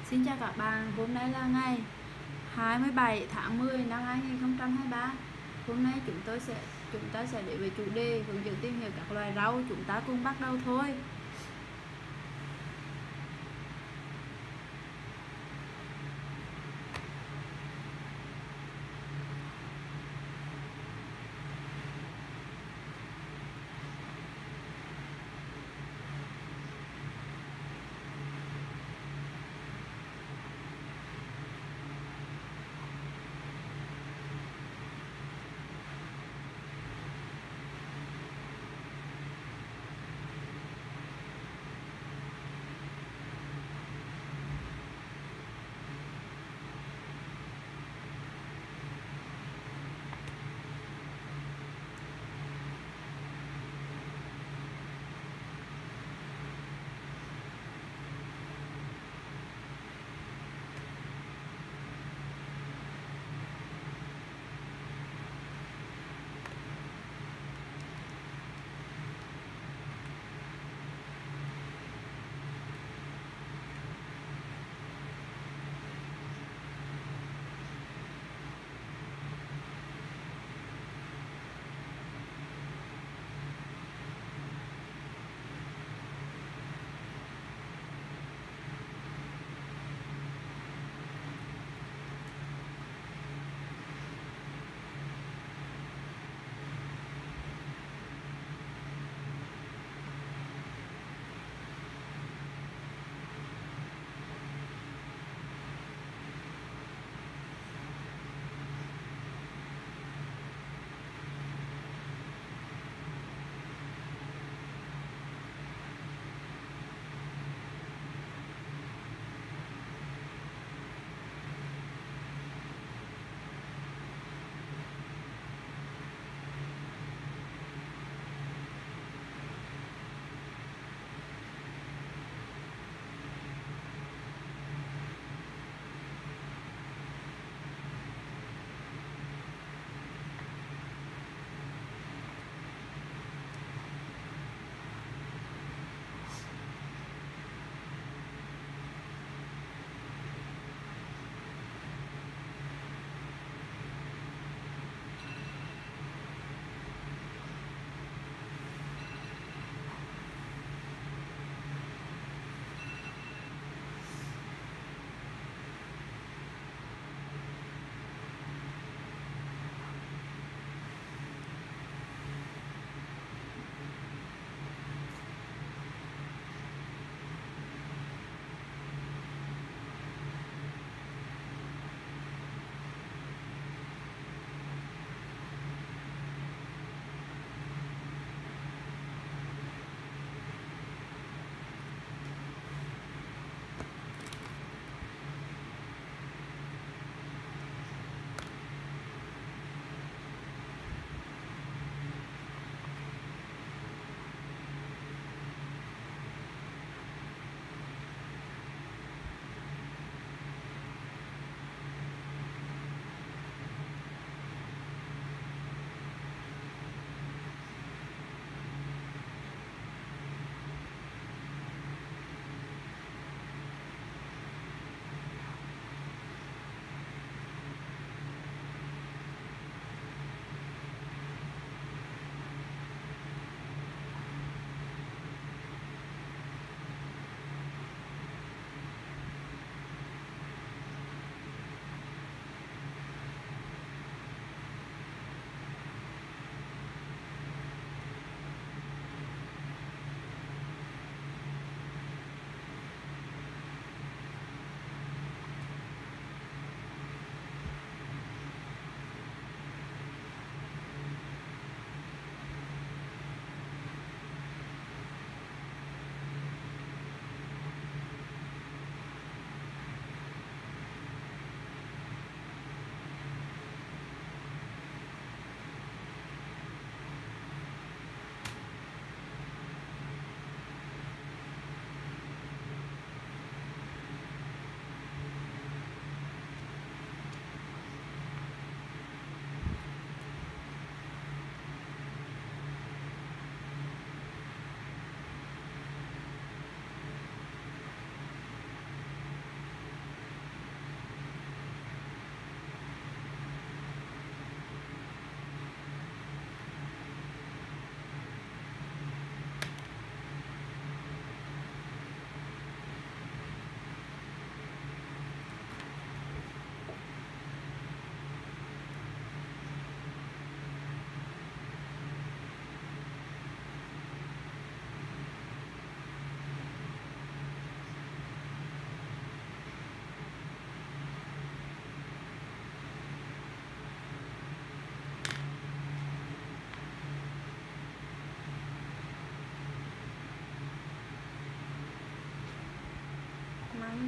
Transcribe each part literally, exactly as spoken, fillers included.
Xin chào các bạn, hôm nay là ngày hai mươi bảy tháng mười năm hai nghìn không trăm hai mươi ba. Hôm nay chúng tôi sẽ chúng ta sẽ đến với chủ đề hướng dẫn tìm hiểu các loài rau. Chúng ta cùng bắt đầu thôi.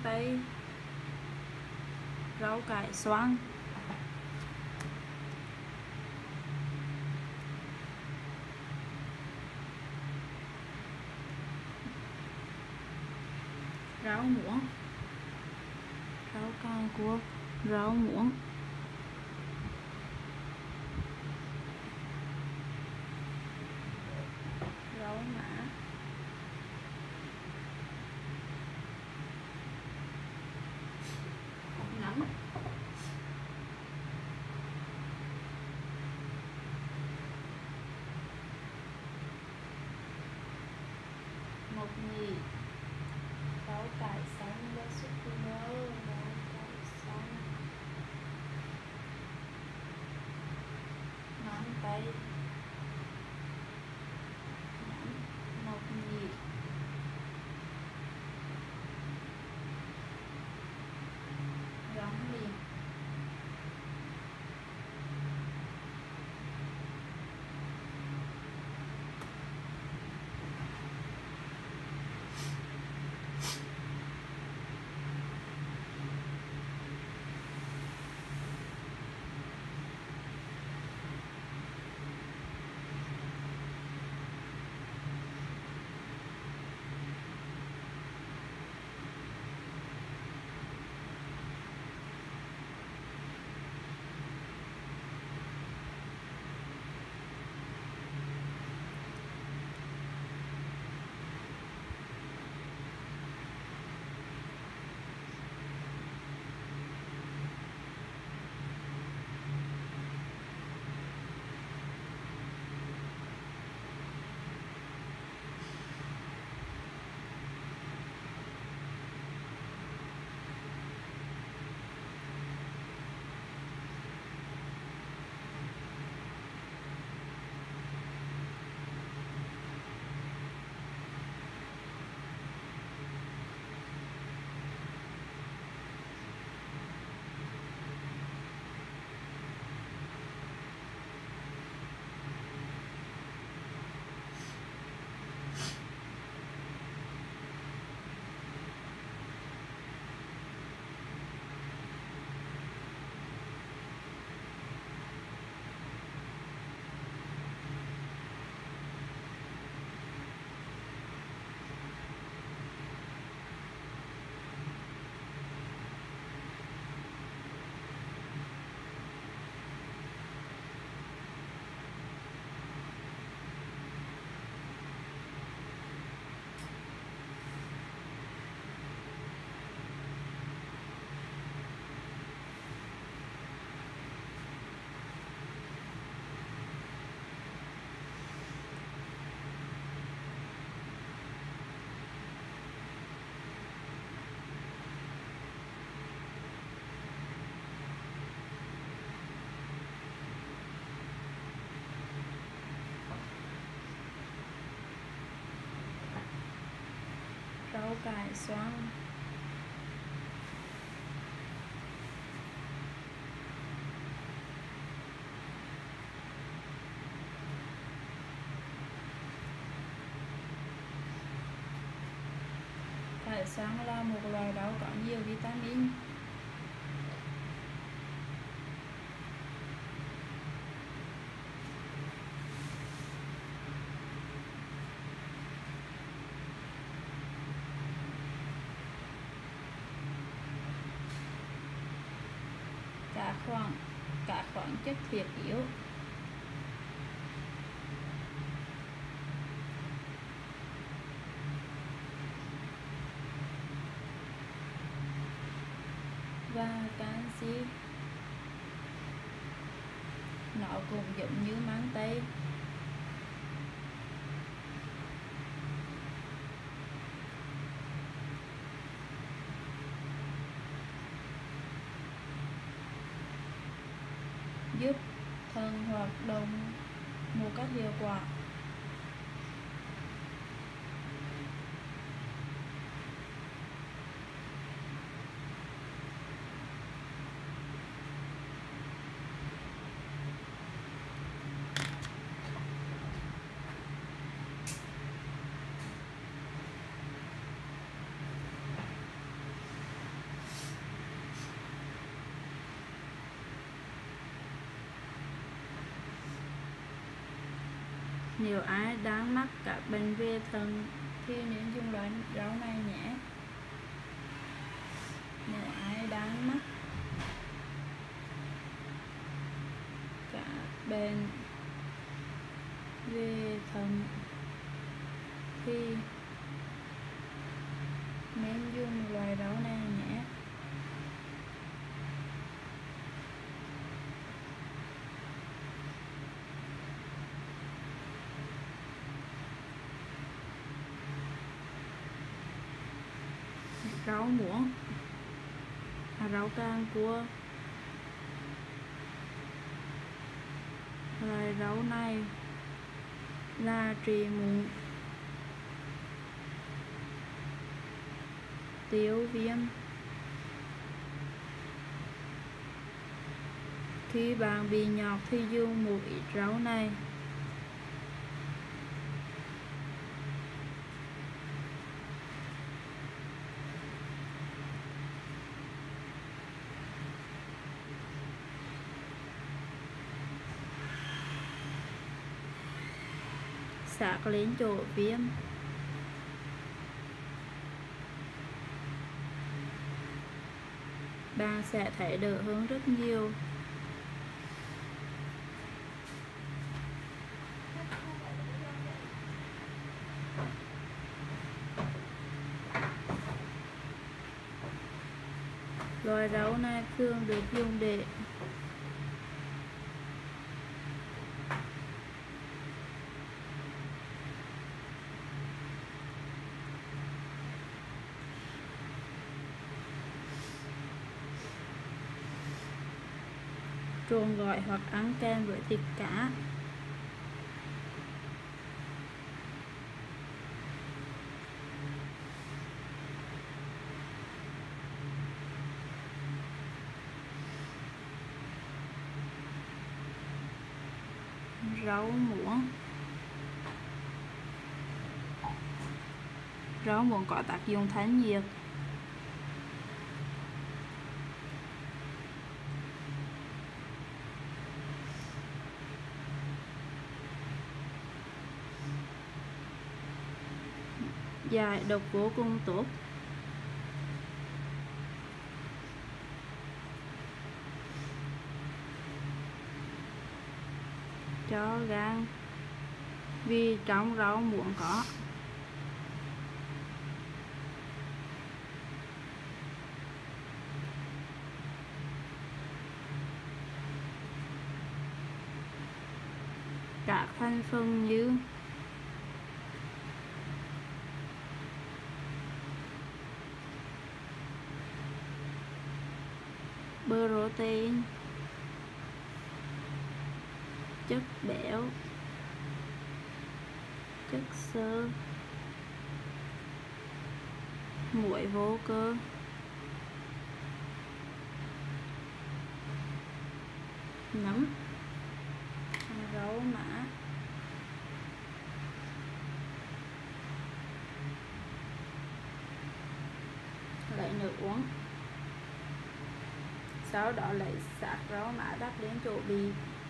tây, rau cải xoăn, rau muống, rau cải cuốc, rau muống, rau má, nấm, mộc nhì, rau cải xanh, rau súp rau, rau cải xanh, mắm tây, nấm, mộc nhì, rong liền, rau cải xoăn, cải xoăn là một loại rau có nhiều vitamin. Cả khoáng, cả khoáng chất thiết yếu. Và canxi. Nó cũng giống như măng tây. Giúp thận hoạt động một cách hiệu quả. Nếu ai đang mắc các bệnh về thận thì nên dùng loại rau này nhé. Nếu ai đang mắc các bệnh về thận thì nên dùng loại rau này nhé. Rau muống, à, rau càng cua. Loại rau này là trị mụn, tiêu viêm. Khi bạn bị nhọt thì dùng một ít rau này. Xạc lên chỗ viêm. Bạn sẽ thấy đỡ hơn rất nhiều. Loại rau này thường được dùng để trộn gỏi hoặc ăn kèm với thịt cá. Rau muống. Rau muống có tác dụng thanh nhiệt. Giải độc vô cùng tốt. Cho gan vì trong rau muống có các thành phần như protein, chất béo, chất xơ, muối vô cơ, nấm, rau mã, lấy nước uống. Sau đó lấy sạc rau mã đắp đến chỗ bị.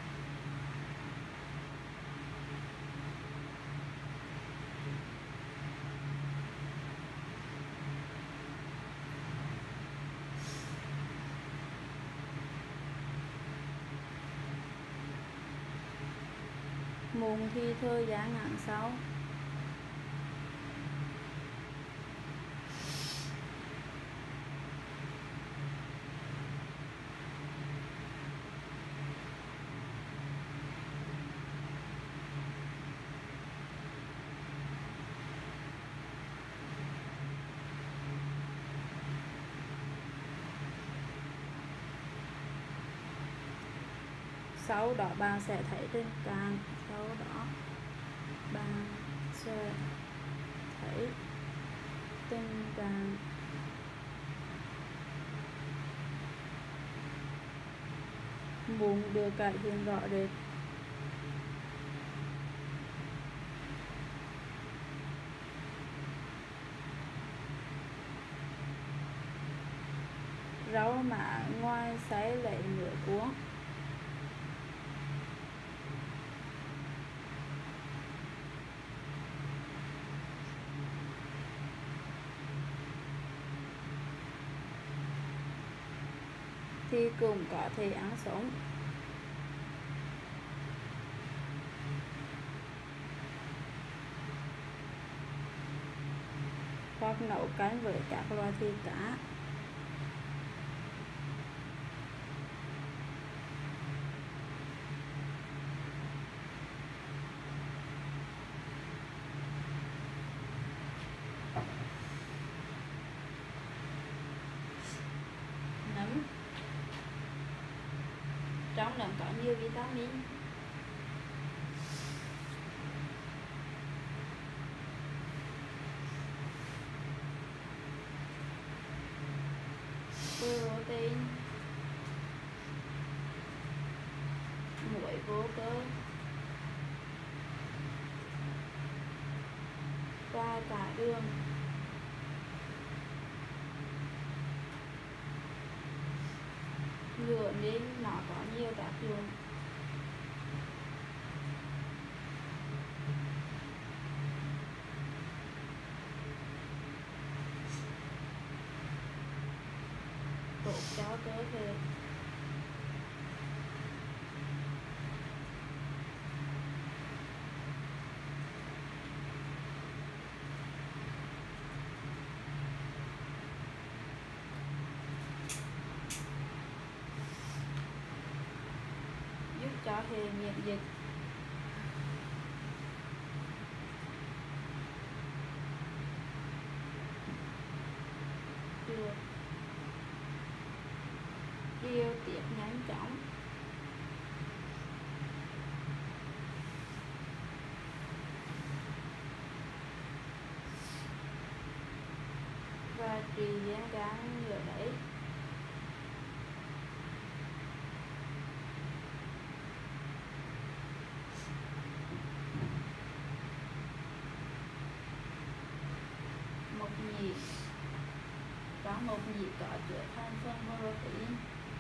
Mụn thì thời gian ngắn sau. Sau đó bạn sẽ thấy tình trạng sau đó bạn sẽ thấy tình trạng mụn được cải thiện rõ rệt. Rau mã ngoài sấy lấy nước uống. thì cũng có thể ăn sống hoặc nấu canh với các loại thịt cá. Nấm, trong nấm có nhiều vitamin. Protein, muối vô cơ và cả đường. Lửa nên nó có nhiều tác dụng. Tốt cho cơ thể. Giúp cho hệ miễn dịch. Được điều tiết nhanh chóng. Và trị viêm gan ngừa đẩy. Mộc nhĩ, trong mộc nhĩ có chứa thành phần protein.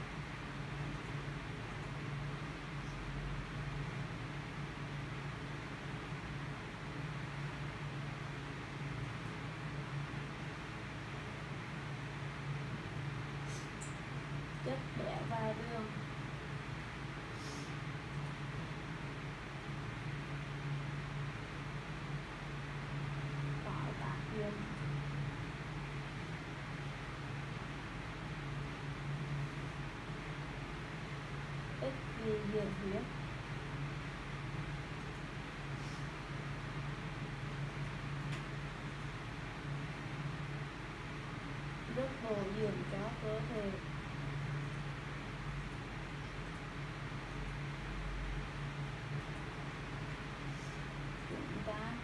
Chất béo và đường. Có tác dụng ích vì dưỡng huyết. Rất bổ dưỡng cho cơ thể. Chúng ta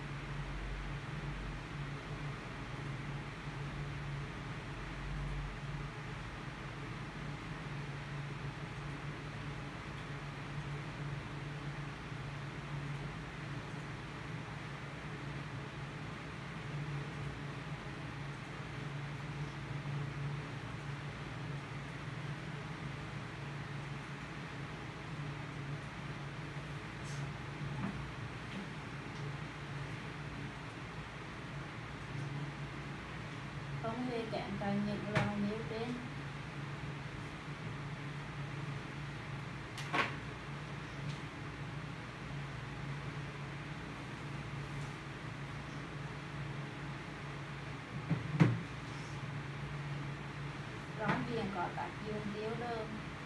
không hề kém cạnh những loại nêu trên. Rong biển có tác dụng tiêu đờm.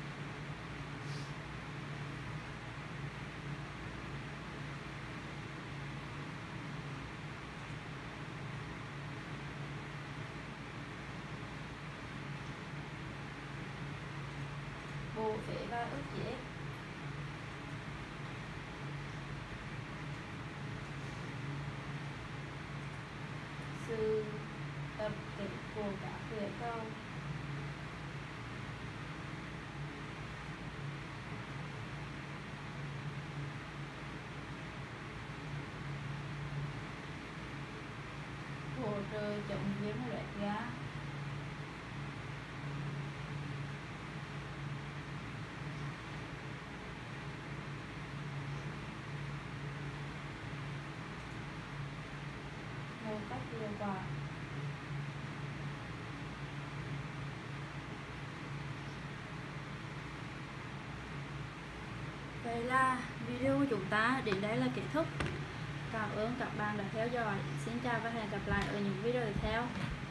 Bổ phế và ức chế. Sự tập kết của các huyết cầu. Hỗ trợ chống viêm loét da. Một cách hiệu quả. Vậy là video của chúng ta đến đây là kết thúc. Cảm ơn các bạn đã theo dõi. Xin chào và hẹn gặp lại ở những video tiếp theo.